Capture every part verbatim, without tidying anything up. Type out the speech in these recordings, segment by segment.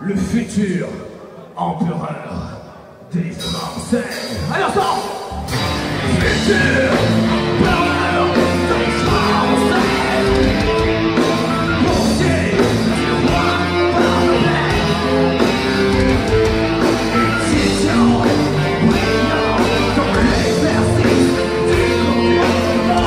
le futur empereur des Marseilles. À l'instant, futur empereur des Marseilles, portier du roi Parley, étudiant brillant dans l'exercice du gouvernement.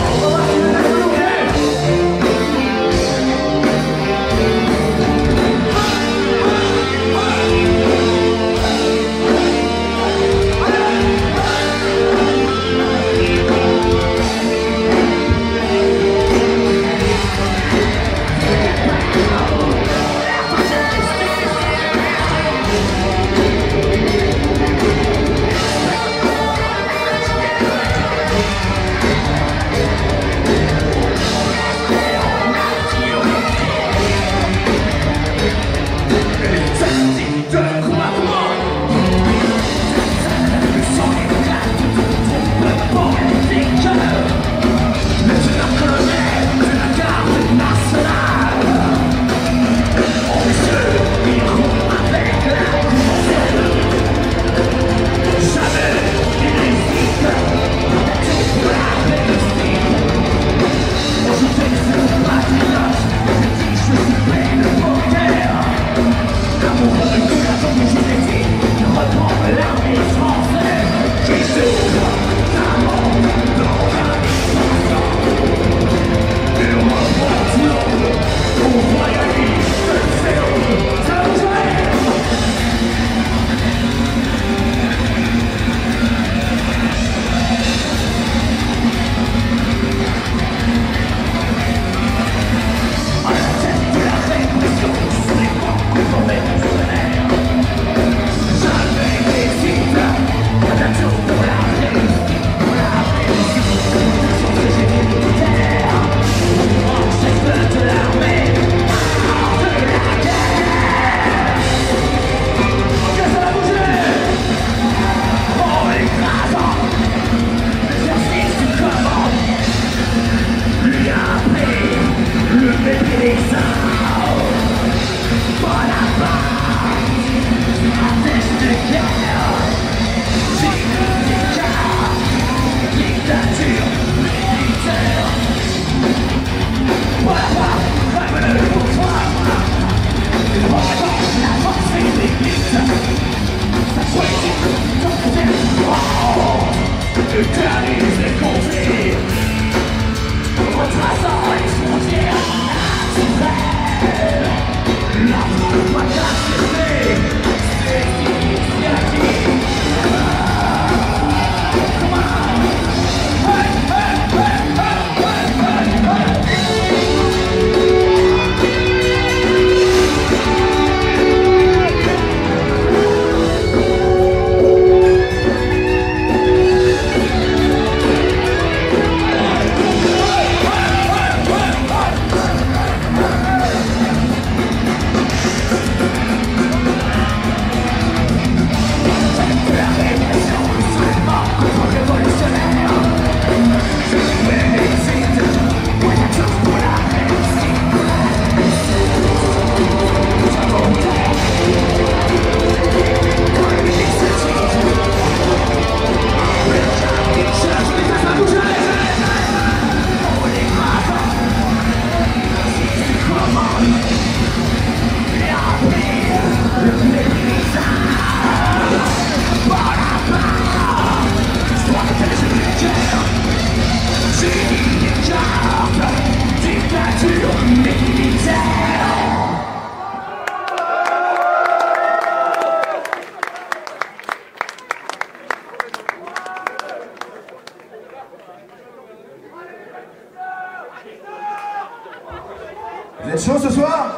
Vous êtes chaud ce soir?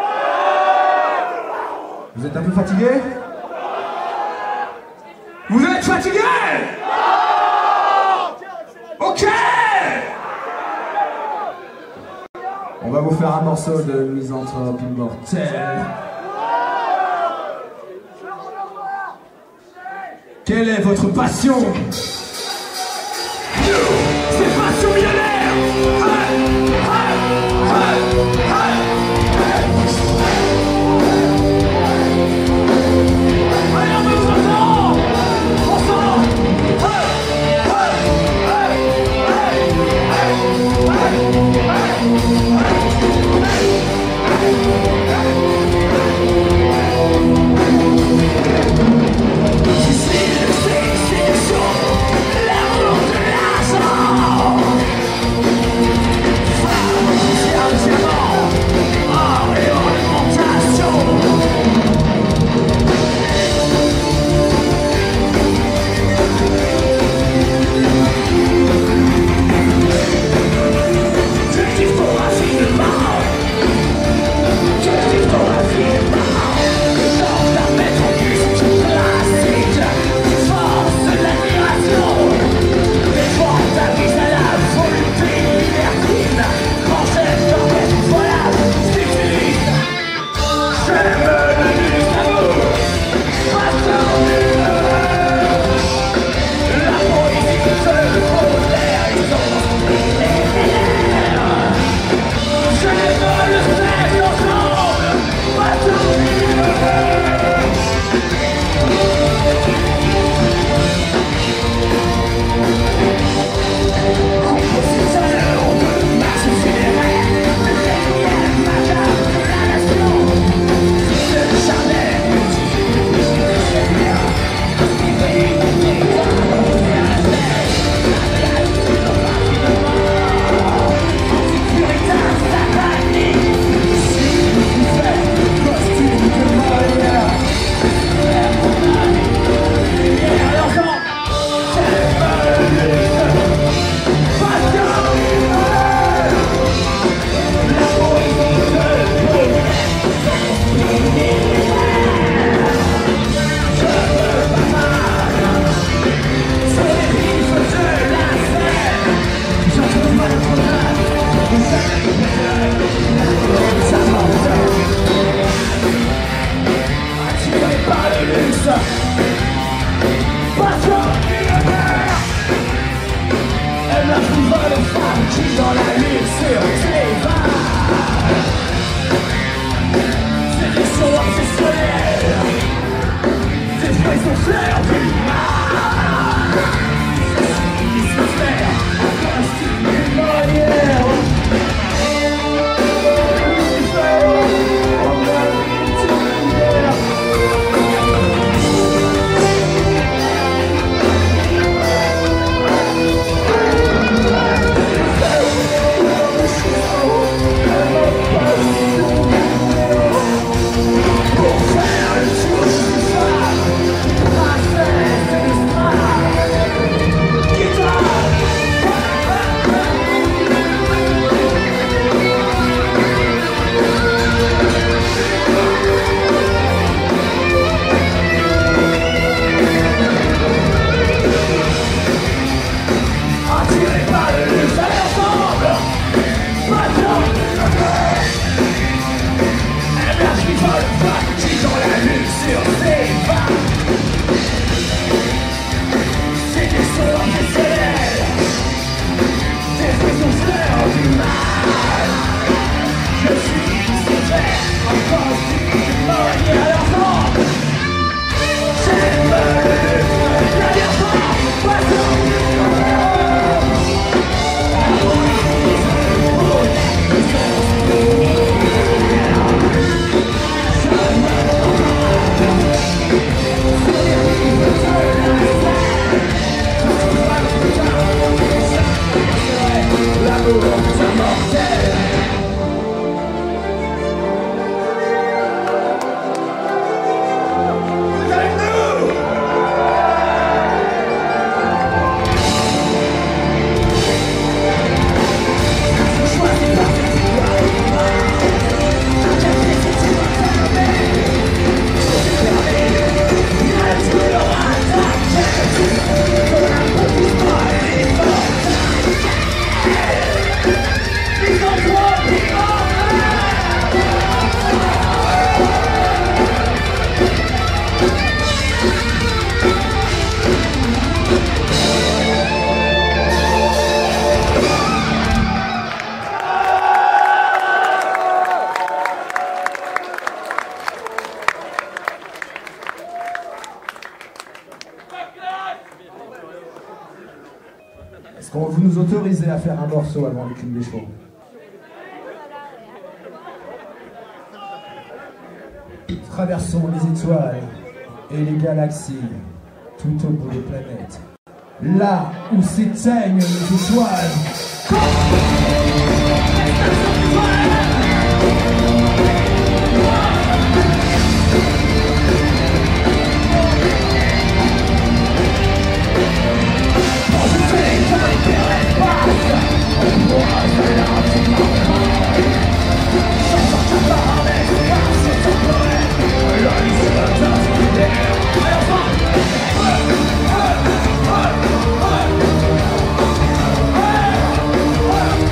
Vous êtes un peu fatigué? Vous êtes fatigué? Ok! On va vous faire un morceau de Misanthrope Immortel. Quelle est votre passion? C'est passion millionnaire! Hey! Hey! Hey! Hey! obsessionnels, des présompteurs du mal. Ceci qui se fait dans un style manière. Est-ce qu'on vous nous autorisez à faire un morceau avant le cul des chevaux? Traversons les étoiles et les galaxies, tout au bout des planètes, là où s'éteignent les étoiles. Hey!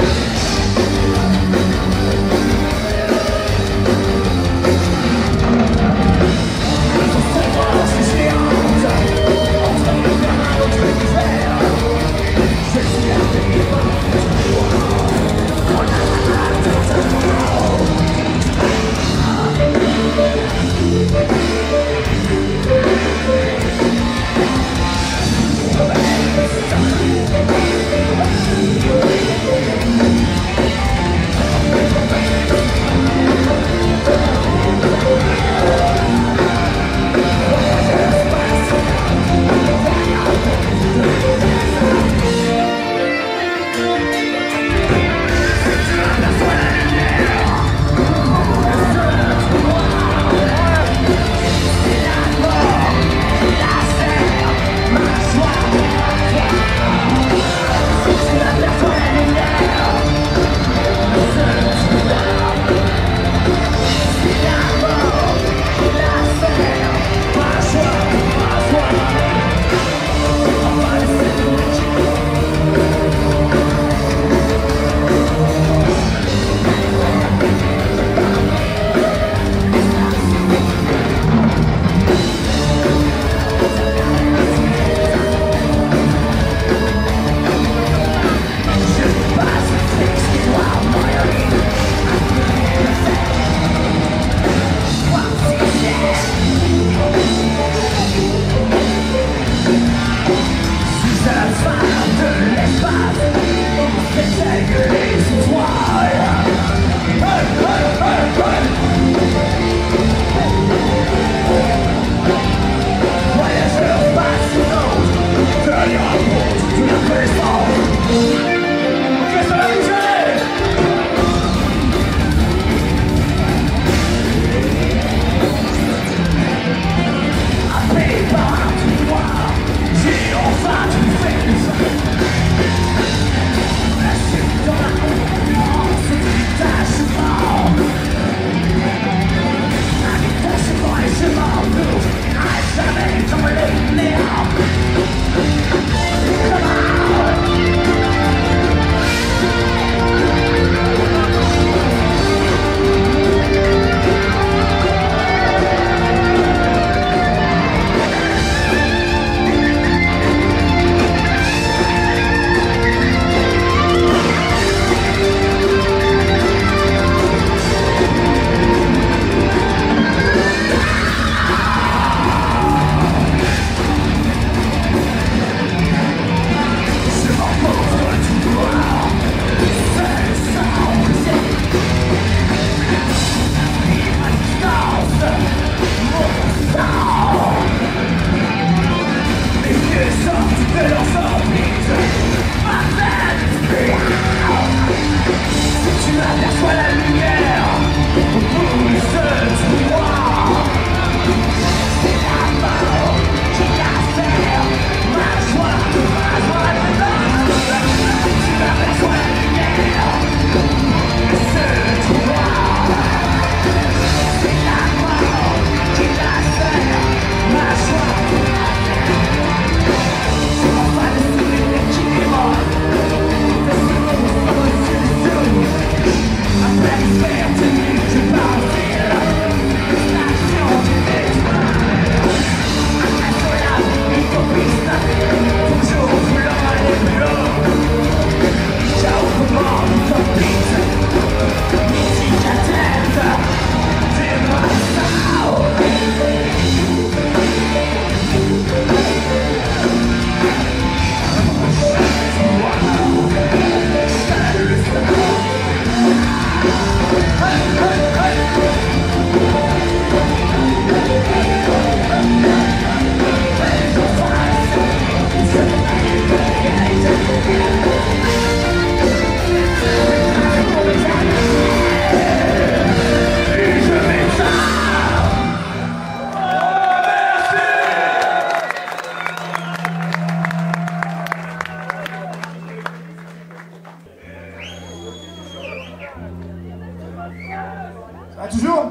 va toujours?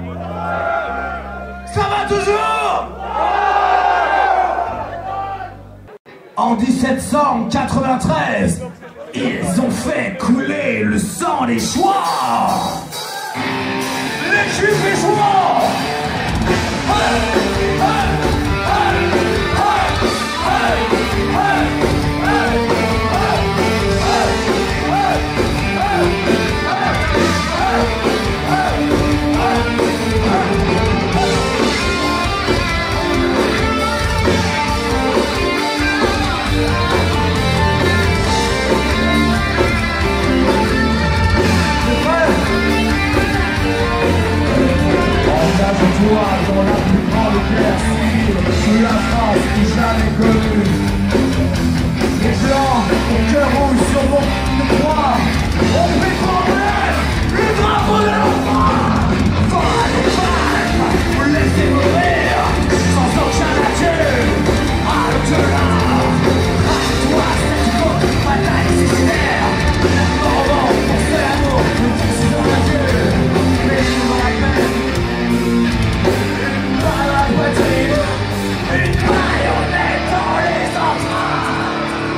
Ça va toujours? En dix-sept cent quatre-vingt-treize, ils ont fait couler le sang des Chouans. Les Juifs et Chouans. Engage-toi dans la plus grande guerre civile que la France ait jamais connue. Les Blancs, au cœur rouge sur mon de croix, ont fait trembler le drapeau de l'enfant. Voilà les femmes, vous laissez mourir sans aucun adieu. À l'au-delà, à toi cette faute bataille suicidaire. Pardon pour ce amour, nous disons adieu. Mais je vous rappelle, par la poitrine, une marionnette dans les entrailles.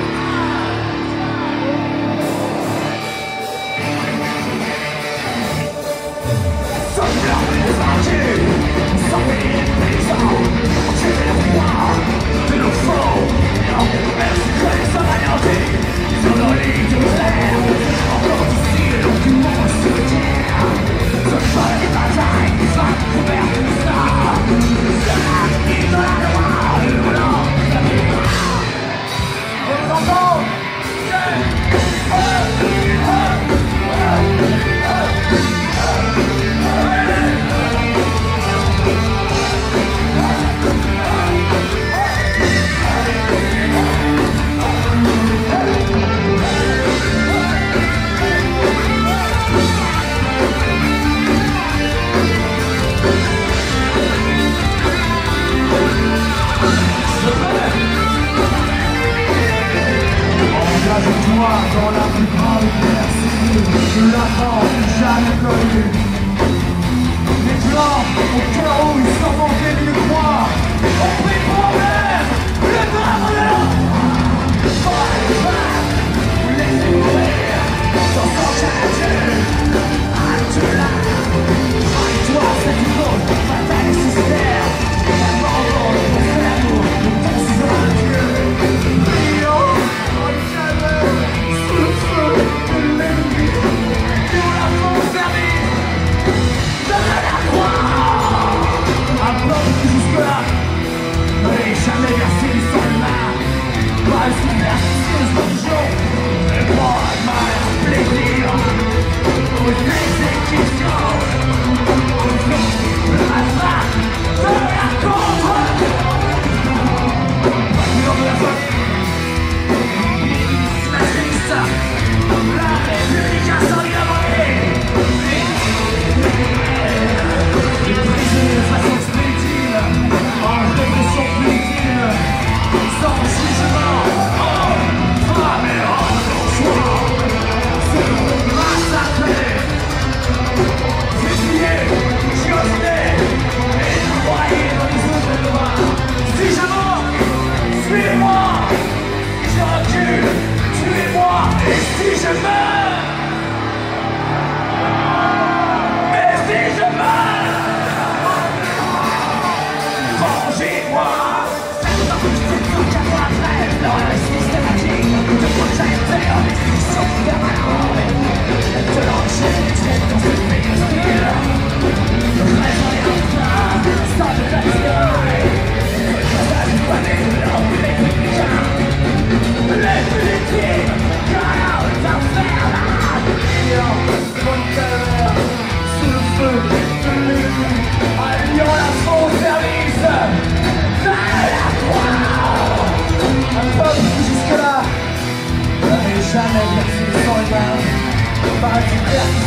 Semblant les vaincus, sans payer de prison, tuer le roi de nos faux. Non, merci que les sommes anéantis, sur nos lignes de fer. Encore ici, le long du monde se retire. Ce cheval des batailles, des vagues couvertes de sang. L'actif de la loi, le blanc, la victoire. Et les enfants, yeah. Oh, oh, oh, oh, oh.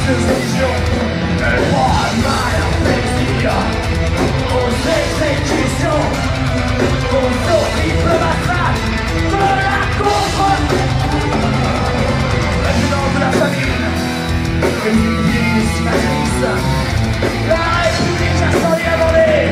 de religion, le droit à mal à plaisir, aux exécutions, aux horribles massacres de la contre. Maintenant de la famine, et l'Église s'imagise, la République a sans y abandonner.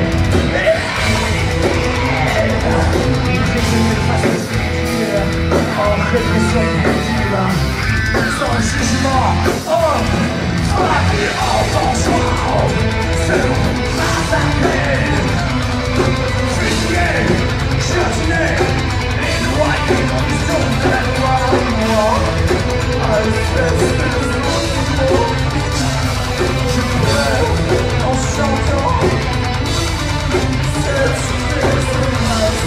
En répression punitive, sans jugement, homme, frappé en vengeance, selon massacré, fusillé, guillotiné, et noyé dans les zones de la loi. Espèce de mouvement, je pleure en chantant cette espèce de masse.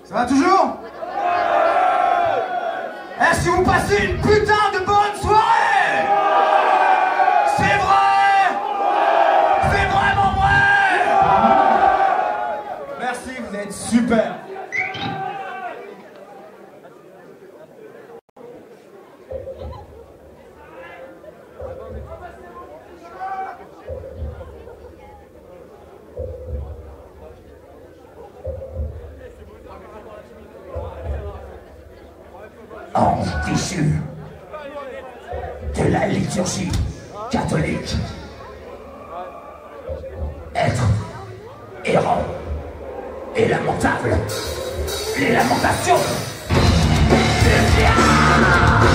Ça va toujours? Est-ce que vous passez une putain de bonne soirée? C'est vrai? C'est vraiment vrai? Merci, vous êtes super. Ange déchu de la liturgie catholique. Être errant et lamentable. Les lamentations du diable.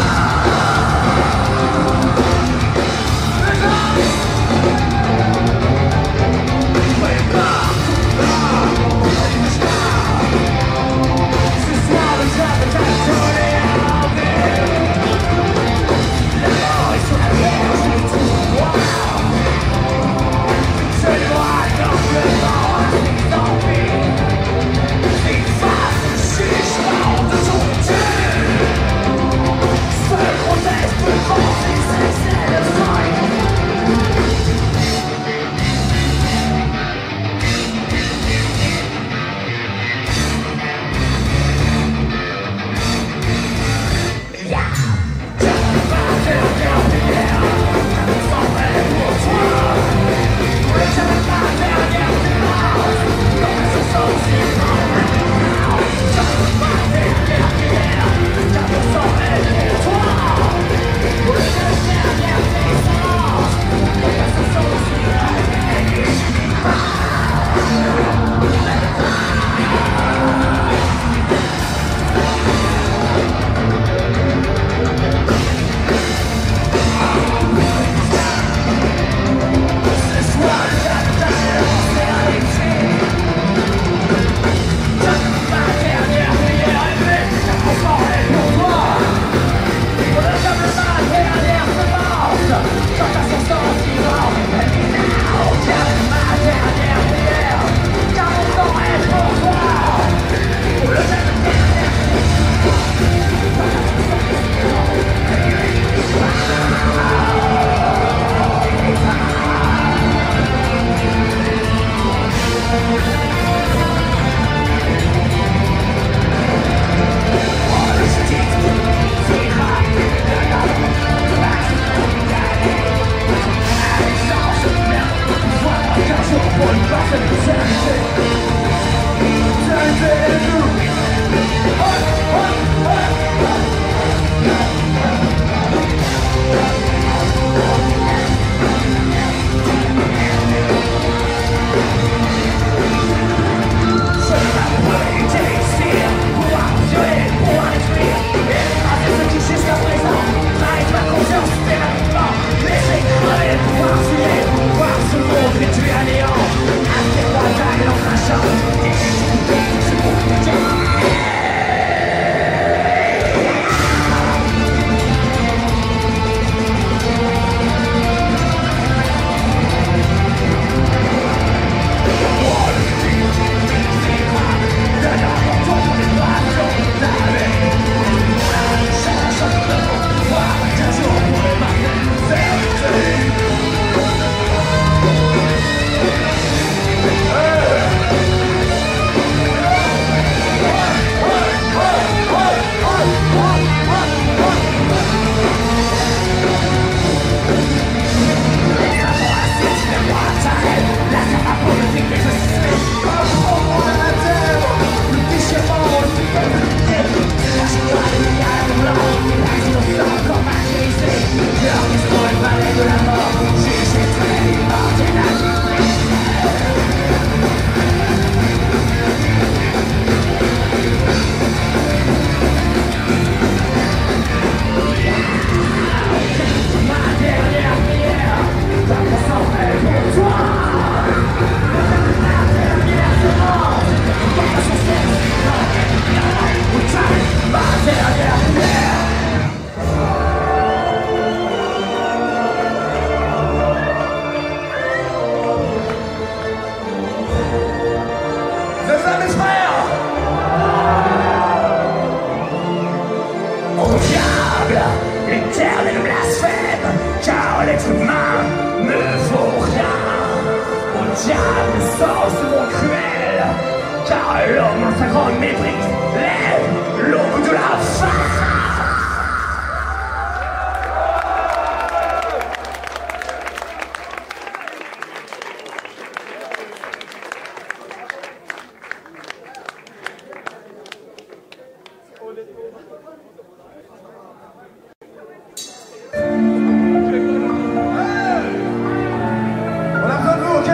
On a besoin de vous, ok?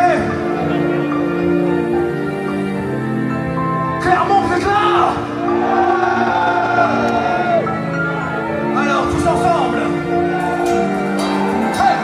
Clairement, vous êtes là? Alors, tous ensemble. Hey!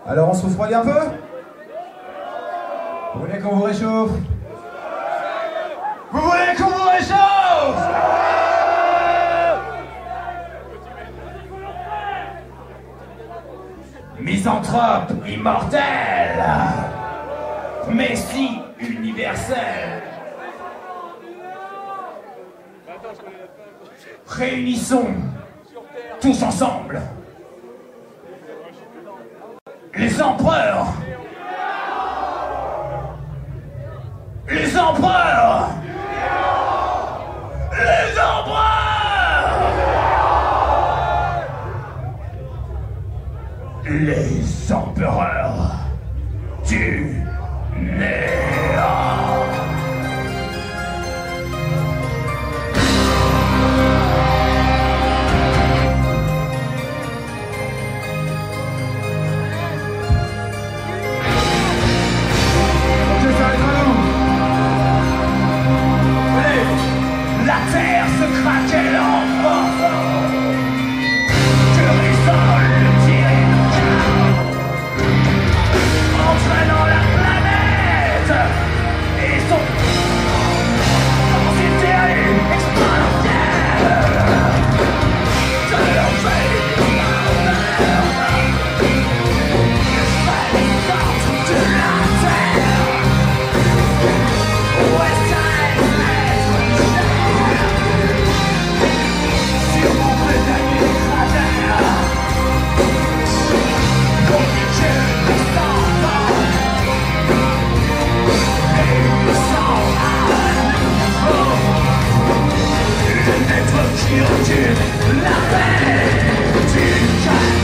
Alors on se refroidit un peu? Vous voulez qu'on vous réchauffe? Vous voulez qu'on vous réchauffe? Misanthrope immortel, Messie universel. Réunissons tous ensemble les empereurs, les empereurs, les empereurs, les empereurs du néant. La terre se craquelle en morceaux, que résonne le tyrannique, entraînant la planète et son densité exponentielle de l'enfer du malheur, le centre de la terre. Ouest qui recule la paix du cœur.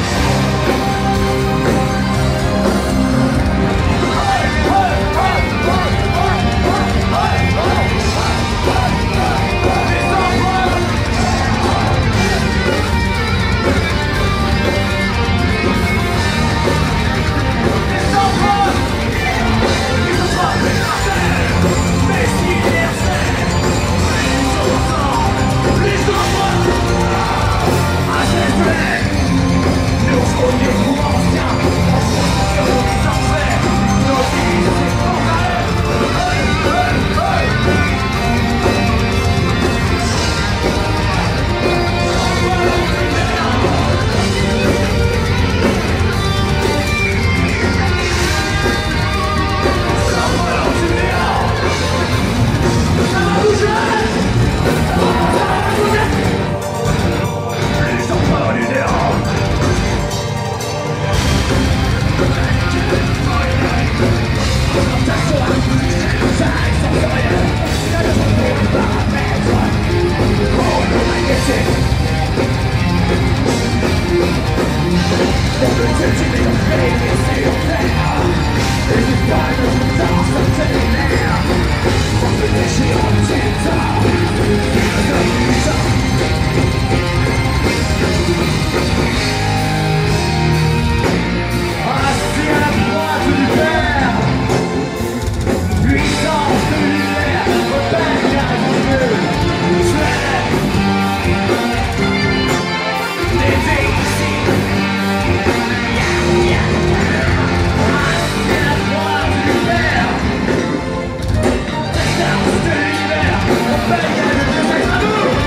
Bang,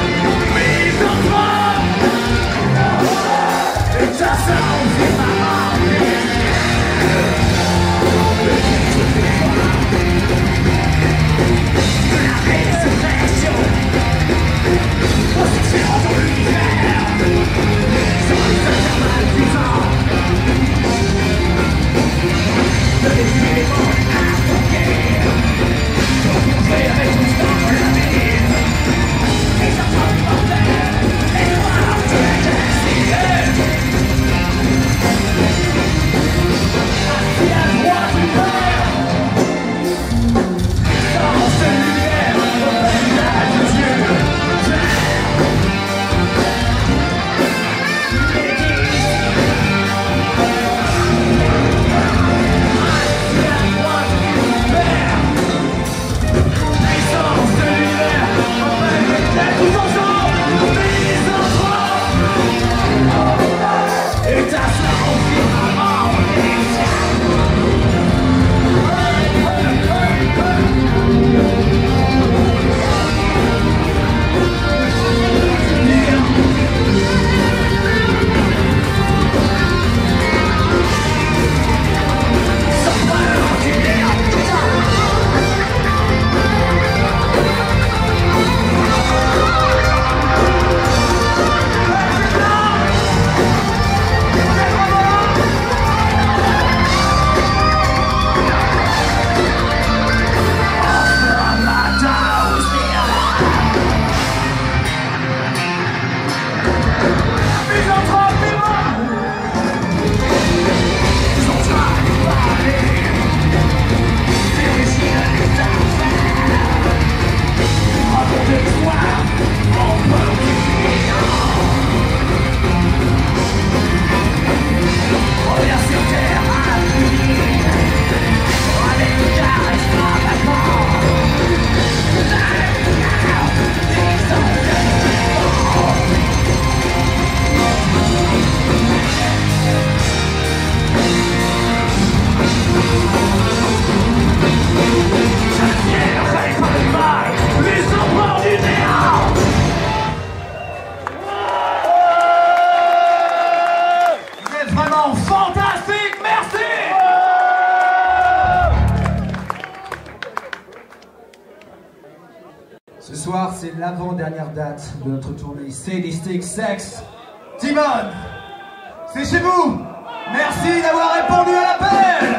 c'est l'avant-dernière date de notre tournée Sadistic Sex. Timon, c'est chez vous. Merci d'avoir répondu à l'appel.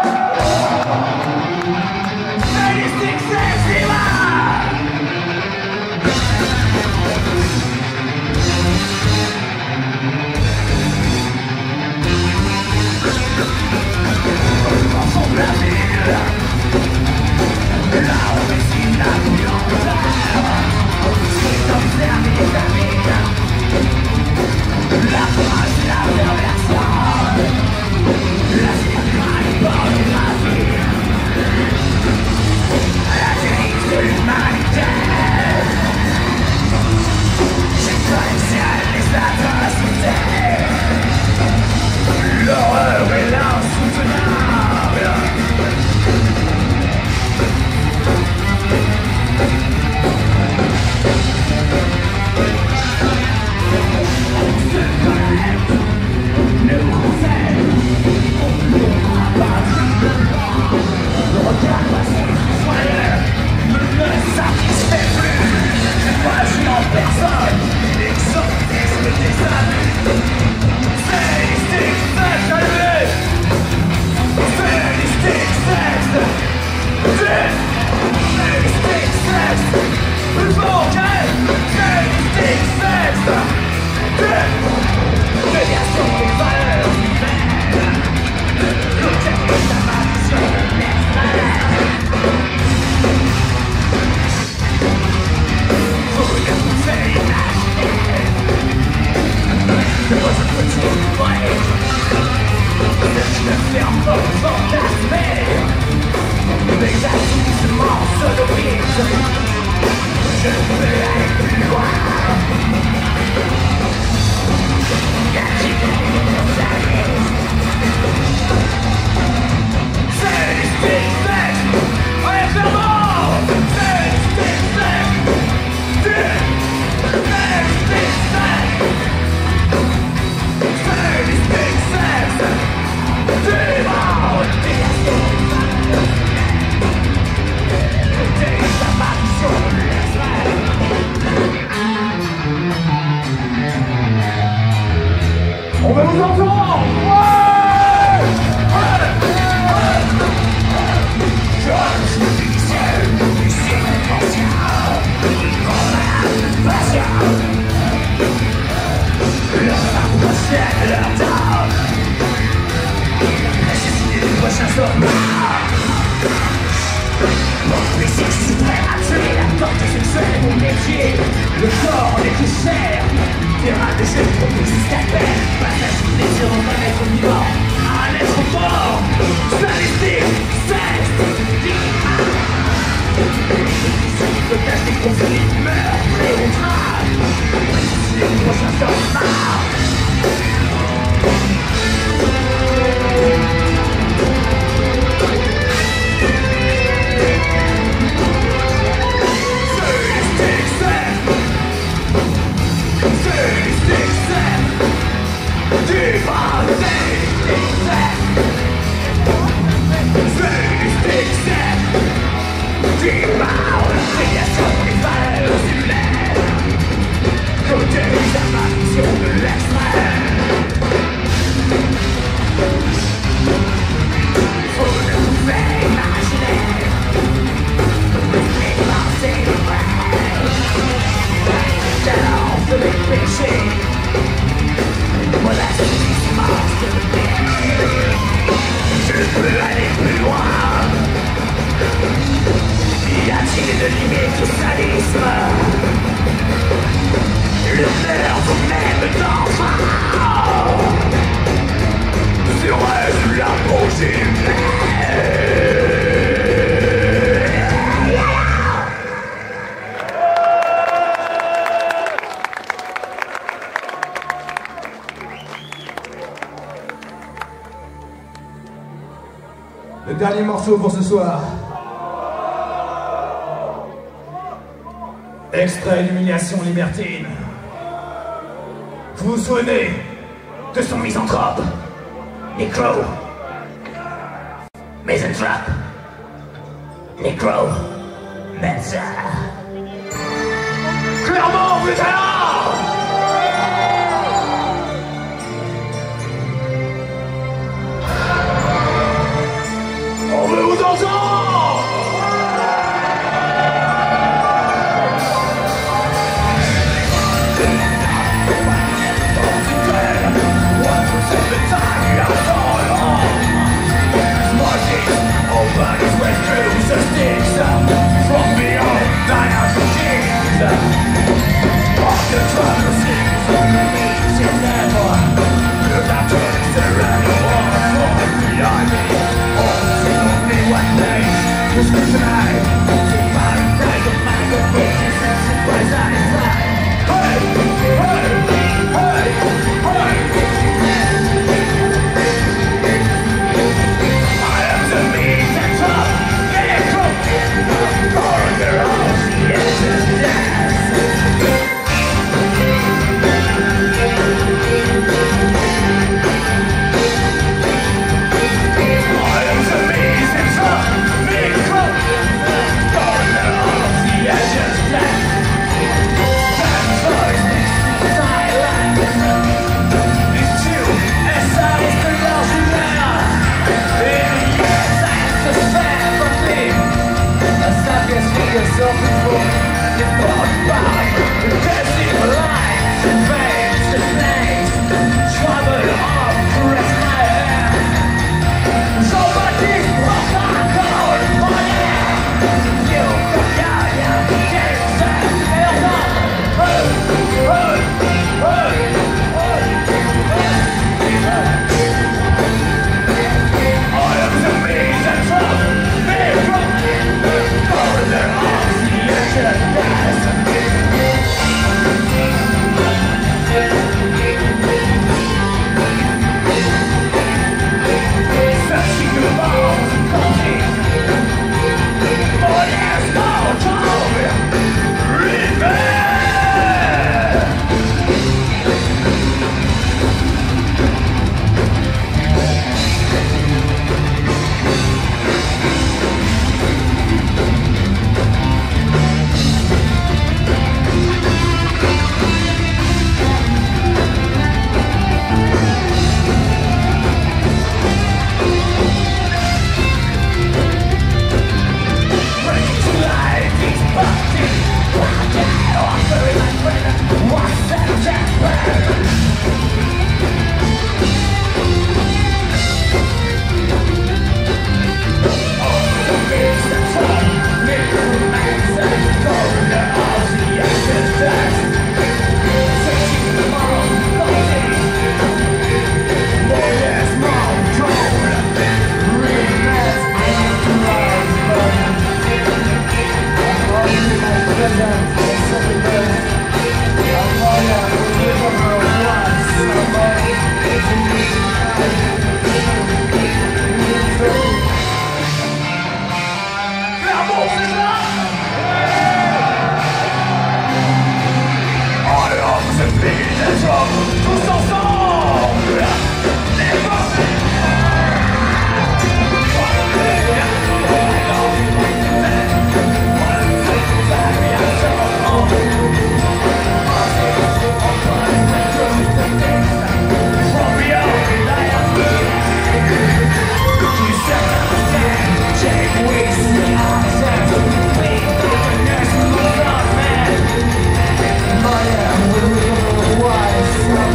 Sadistic Sex, Timon. Ensemble la ville, là on dessine la bouillante. C'est observer les amis. La phrase, la perversion. La spirale pornographie. La dérive de l'humanité. J'exponentielle les atrocités. L'horreur et l'insoutenable. Nous conseille, on n'aura pas le regarde ne me satisfait plus. Moi je n'en personne, l'exotisme des abus. Sadistic sex, allez! Sadistic sex! Sadistic sex! Plus fort, ok? Sadistic sex! Déviation des valeurs humaines. L'objectif de ma vision l'extrême. Vous ne pouvez imaginer de votre petit break. Je me ferme pas fantasmer. Mes agissements sodomites. Je veux aller plus loin. Sadistic sex! Allez, fermons! Sadistic sex! Sadistic sex! Sadistic sex! Démon! Dégage ta marque sur l'extrême. On va vous entendre! Ouais! Ouais! Ouais! Je suis vicieux, ici conscient, comme patient. Leur approchait leur temps. Nécessité du prochain sommet. Mon plaisir suprême à tuer la porte sexuelle est mon métier. Le corps n'est plus cher. Terrain de jeu pour tout jusqu'à peine. Passage du plaisir en un être vivant à un être mort. Sadistic sex. Le tâche des conflits, meurtre et outrage. C'est le prochain sommet. Sadistic sex. Sadistic sex. Divine sadistic sex. Sadistic sex. Divine création des valeurs humaines. Côté la vision de l'extrême. Vous ne pouvez imaginer les pensées vraies. L'enfer de mes péchés. Moi l'assistissement de mes. Je peux aller plus loin. Y a-t-il de limite au sadisme? Le meurtre même d'enfants. Serais-je l'apogée humaine? Le dernier morceau pour ce soir. Extrait d'humiliation libertine. Vous vous souvenez de son misanthrope, Necro, Misanthrope, Necro, Mensa. Clairement, vous êtes là. On veut vous entendre. Why?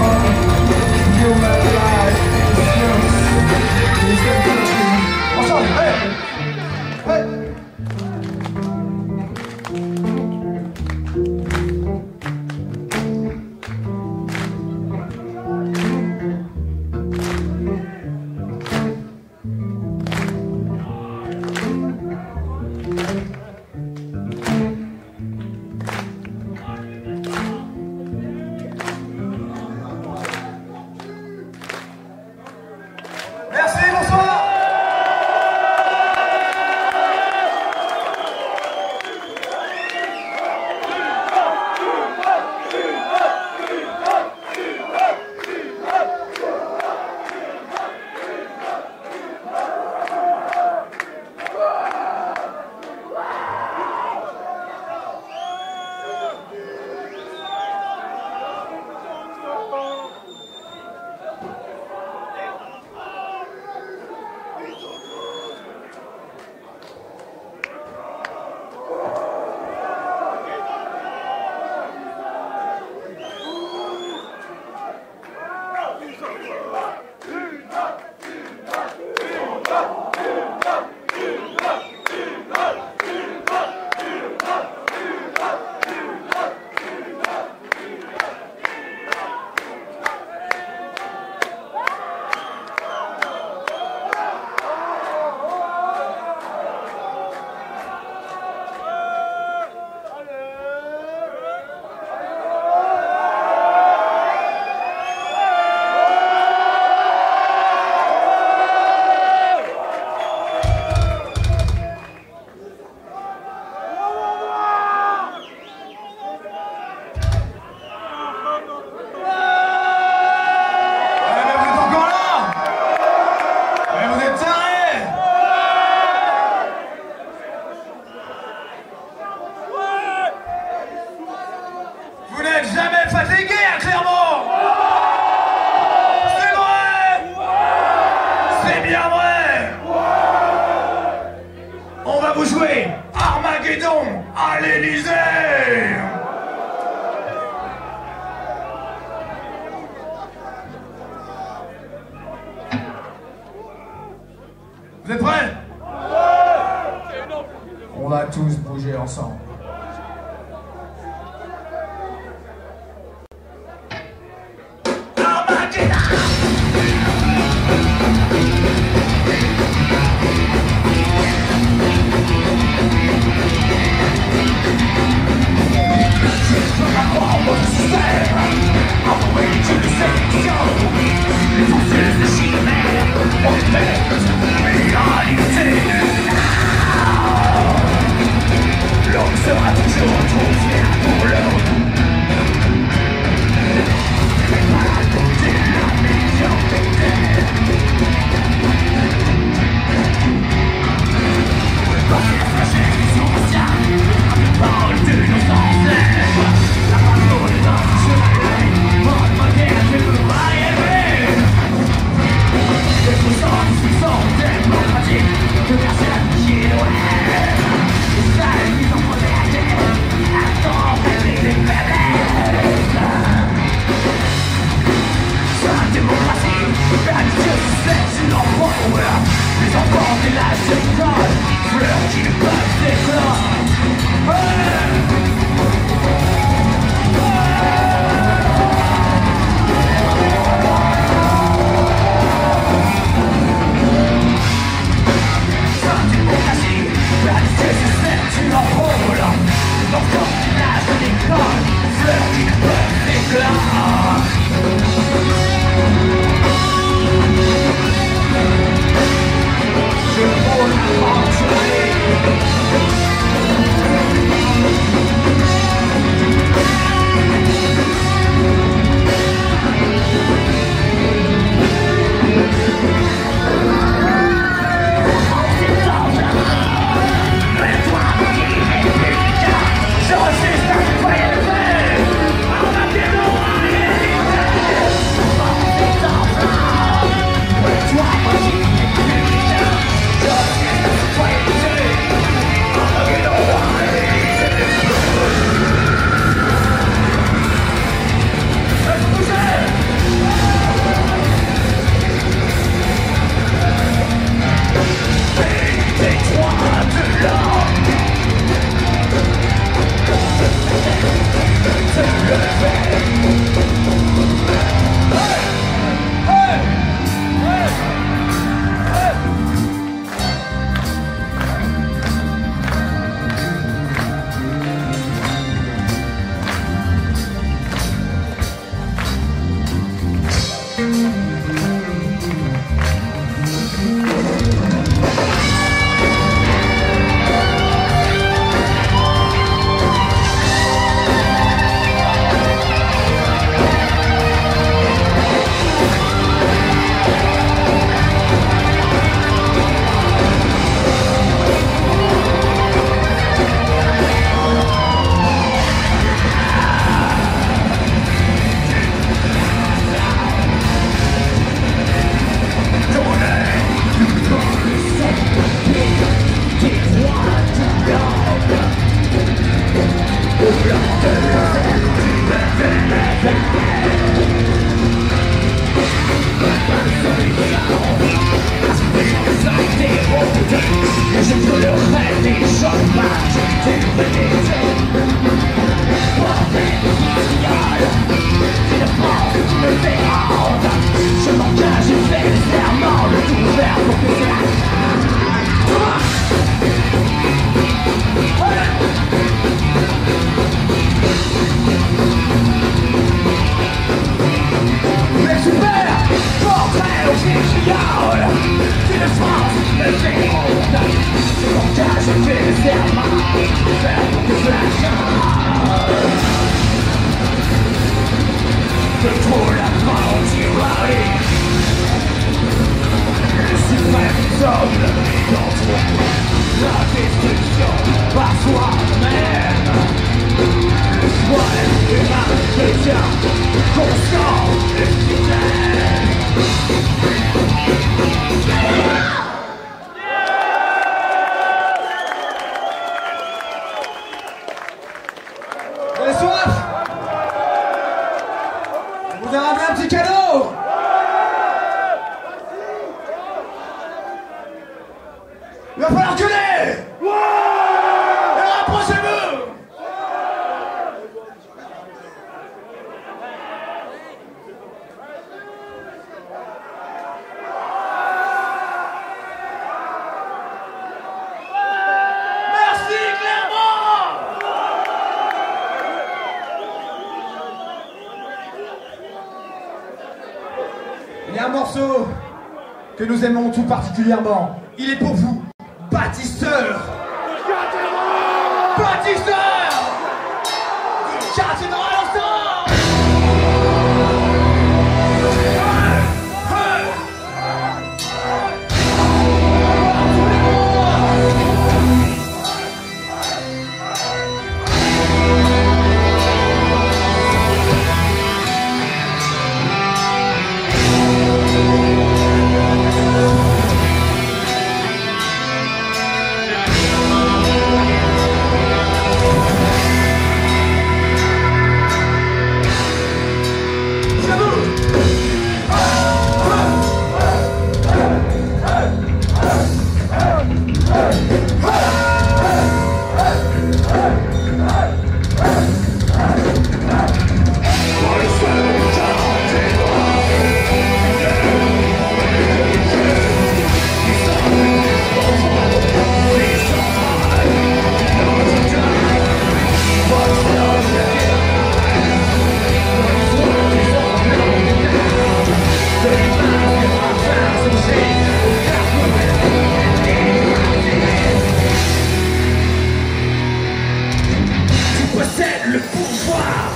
bien vrai? On va vous jouer Armageddon à l'Élysée. Vous êtes prêts? On va tous bouger ensemble. L'homme sera toujours trop fier pour l'homme. Les enfants des lâches d'école, fleurs qui ne peuvent s'éclore. Sa démocratie, réalité c'est une enrôle. Les enfants des lâches d'école, fleurs qui ne peuvent s'éclore. Je veux la rentrer. Je refuse d'incroyer le fait. On va dénoncer. Toi, moi, Constant et fidèle. Il va falloir gueuler. Ouais. Et rapprochez-vous. Merci Clermont. Il y a un morceau que nous aimons tout particulièrement. Il est pour vous, bâtisseur. Bâtisseur. Cathédrale ensemble. Le pouvoir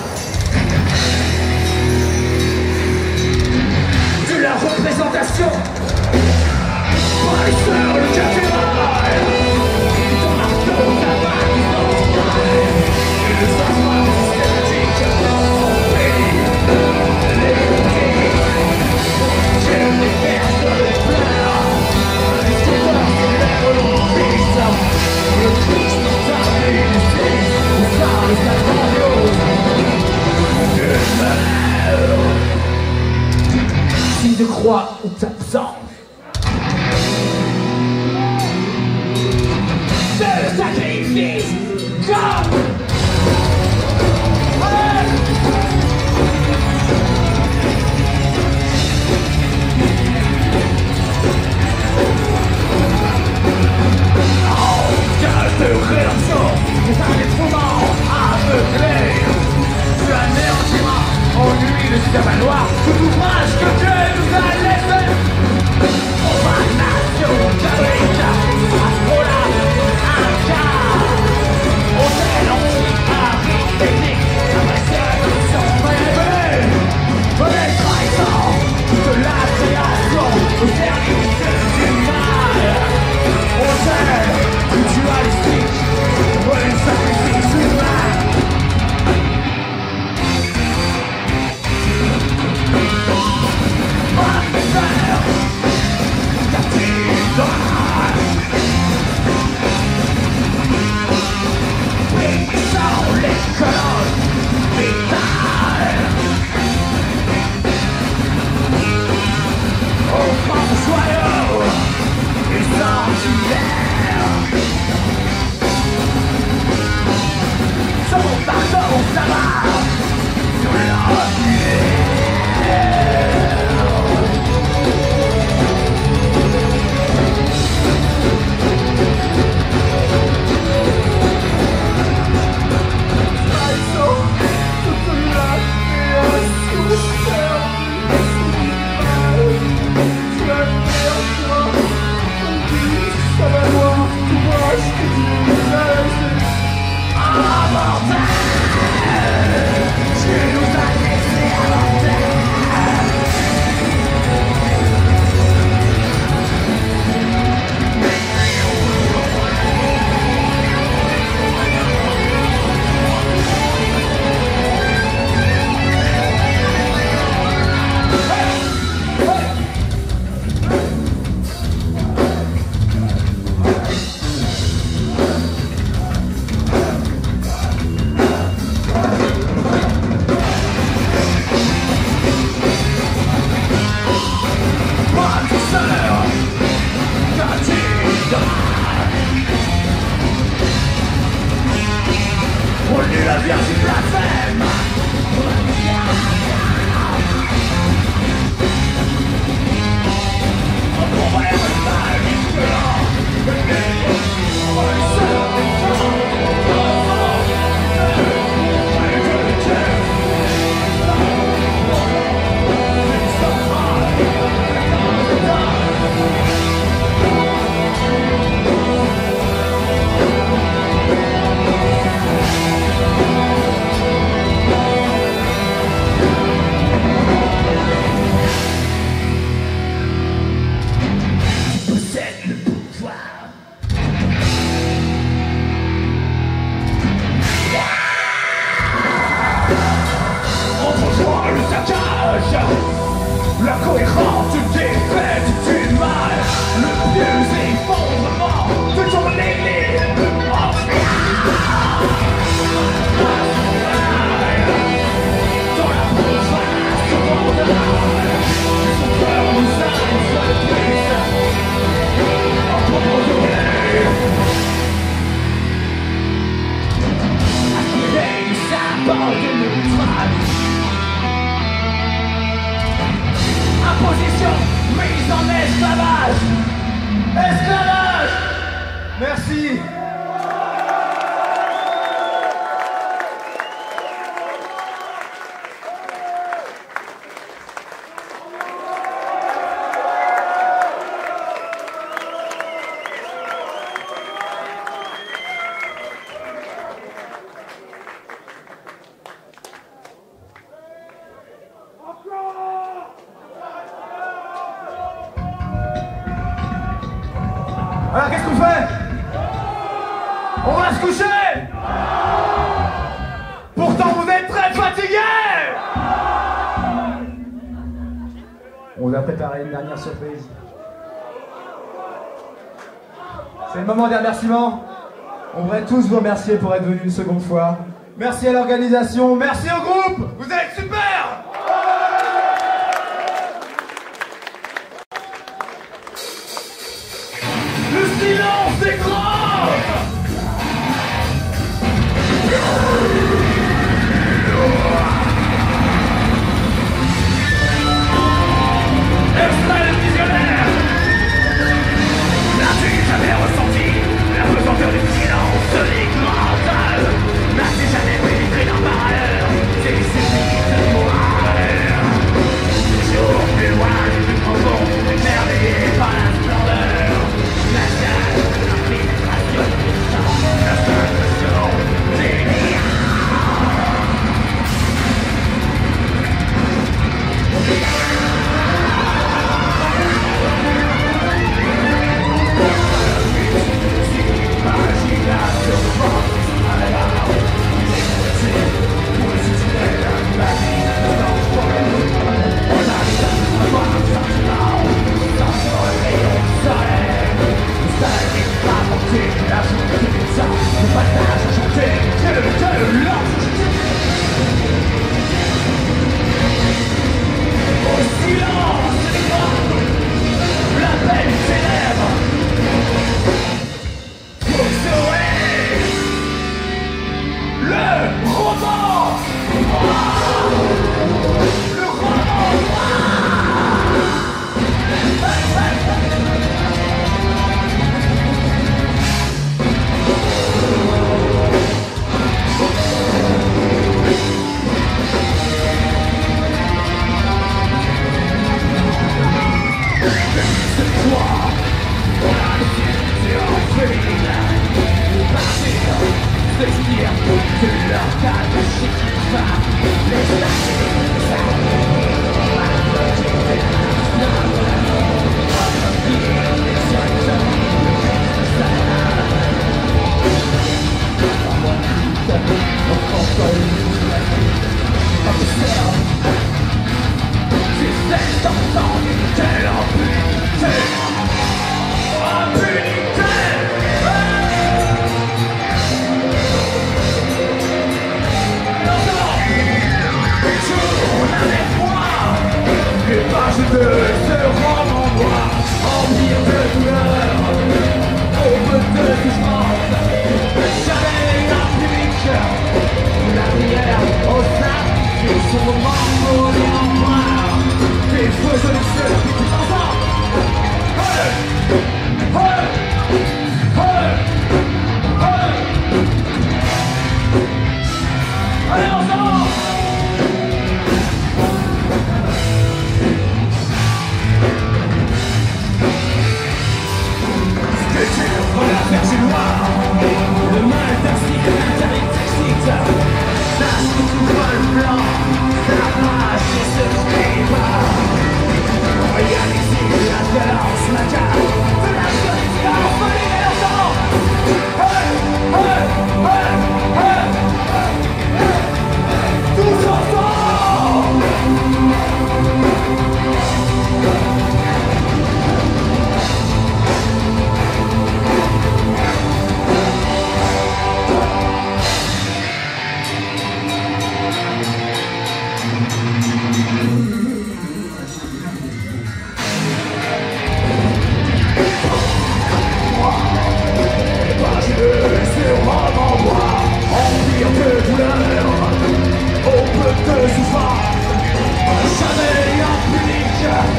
de la représentation par les sœurs le cathédrale ton marteau ta main qui s'entraîne et le changement systématique les boutiques j'aime les personnes les pleurs les scooters qui lèvent l'eau le Christ dans ta vie le phare de ta grandiose signe de croix ou t'absence de sacrifice comme de rédemption, c'est un instrument aveuglé. Tu anéantiras en nuit le système noir tout ouvrage que Dieu nous a laissé. Profanation, catholique, astronaute, un quart, hôtel en Merci. Alors qu'est-ce qu'on fait? On va se coucher? Pourtant vous êtes très fatigués. On vous a préparé une dernière surprise. C'est le moment des remerciements. On voudrait tous vous remercier pour être venus une seconde fois. Merci à l'organisation, merci au groupe. Vous êtes super. Le silence est grave. Extrait de visionnaire. N'as-tu jamais ressenti la pesanteur du silence éclatable? N'as-tu jamais pénétré dans ma malheur? C'est suffit de mourir. Toujours plus loin du plus profond, émerveillé par la splendeur. La chasse, la pénétration, la sensation, délire.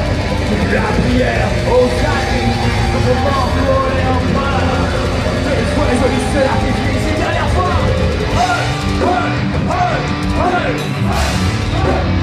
La prière aux amis, au moment et en bas, résolution artificielle, c'est une dernière fois. Hey, hey, hey, hey.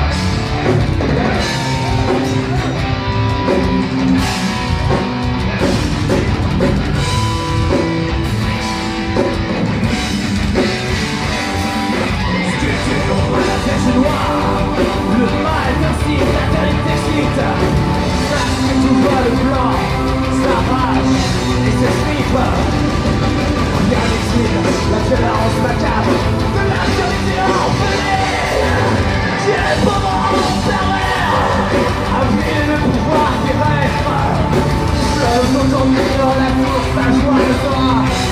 Le mal t'incite, la terre t'excite. Sache que tu vois le blanc, ça rage et s'explique. Rien n'excite la violence macabre de la société orpheline. Qui est le pauvre pervers, avide le pouvoir qui rêve. Fleuve aujourd'hui dans la course, la joie de toi.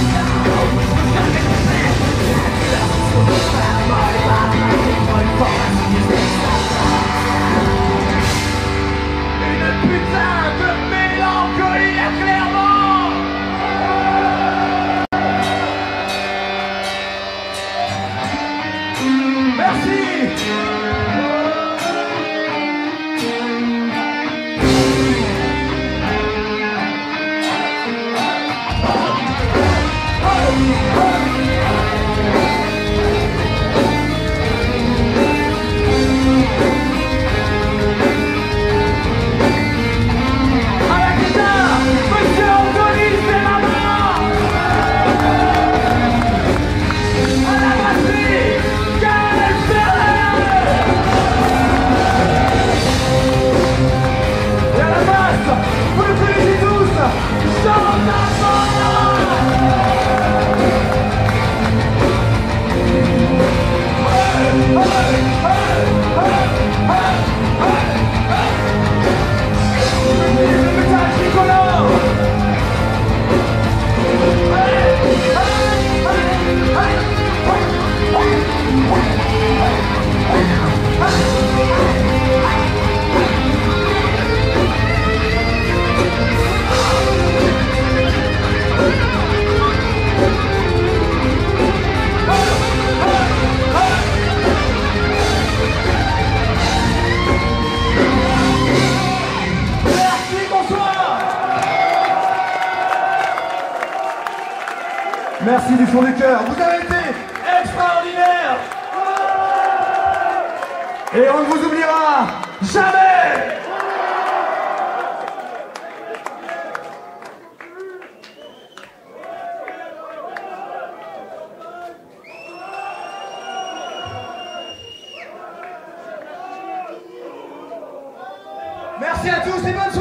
Une putain de mélancolie à Clermont. Merci. Merci du fond du cœur. Vous avez été extraordinaire. Et on ne vous oubliera jamais. Merci à tous et bonne soirée.